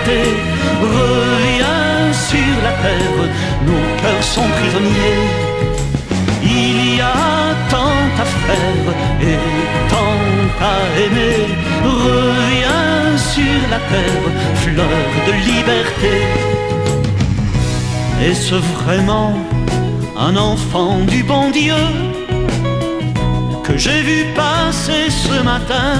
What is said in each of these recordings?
liberté. Reviens sur la terre, nos cœurs sont prisonniers. Il y a tant à faire et tant à aimer. Reviens sur la terre, fleur de liberté. Est-ce vraiment un enfant du bon Dieu que j'ai vu passer ce matin?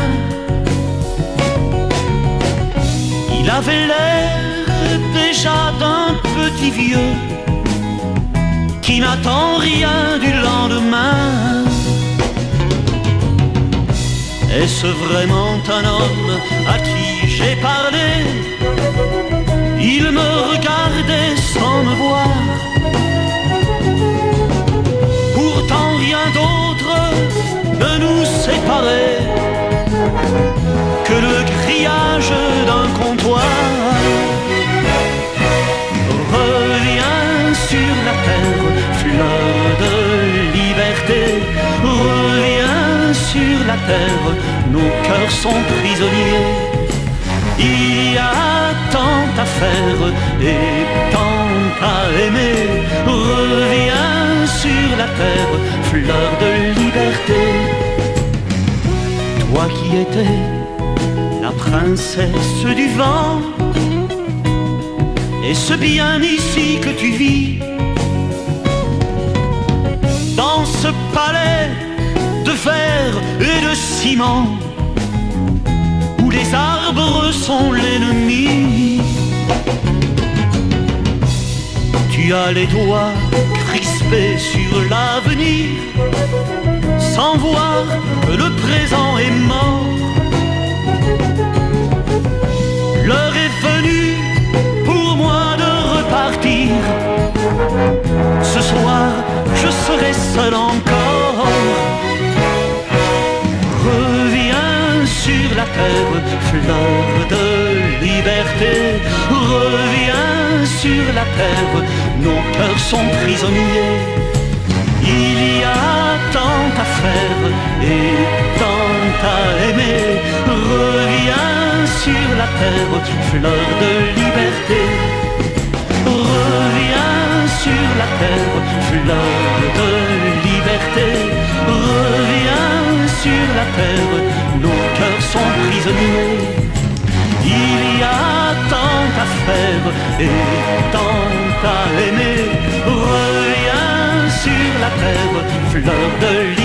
Il avait l'air déjà d'un petit vieux qui n'attend rien du lendemain. Est-ce vraiment un homme à qui j'ai parlé? Il me regardait sans me voir. Pourtant rien d'autre ne nous séparait que le grillage d'un comptoir. Reviens sur la terre, fleur de liberté. Reviens sur la terre, nos cœurs sont prisonniers. Il y a tant à faire et tant à aimer. Reviens sur la terre, fleur de liberté. Toi qui étais la princesse du vent, est-ce bien ici que tu vis? Dans ce palais de fer et de ciment, où les arbres sont l'ennemi. Tu as les doigts crispés sur l'avenir, sans voir que le présent est mort. L'heure est venue pour moi de repartir. Ce soir, je serai seul encore. Reviens sur la terre, fleur de liberté. Reviens sur la terre, nos cœurs sont prisonniers. Il y a tant à faire et tant à aimer. Reviens sur la terre, fleur de liberté. Reviens sur la terre, fleur de liberté. Reviens sur la terre, nos cœurs sont prisonniers. Il y a tant à faire et tant à aimer. Reviens sur la terre, fleur de liberté.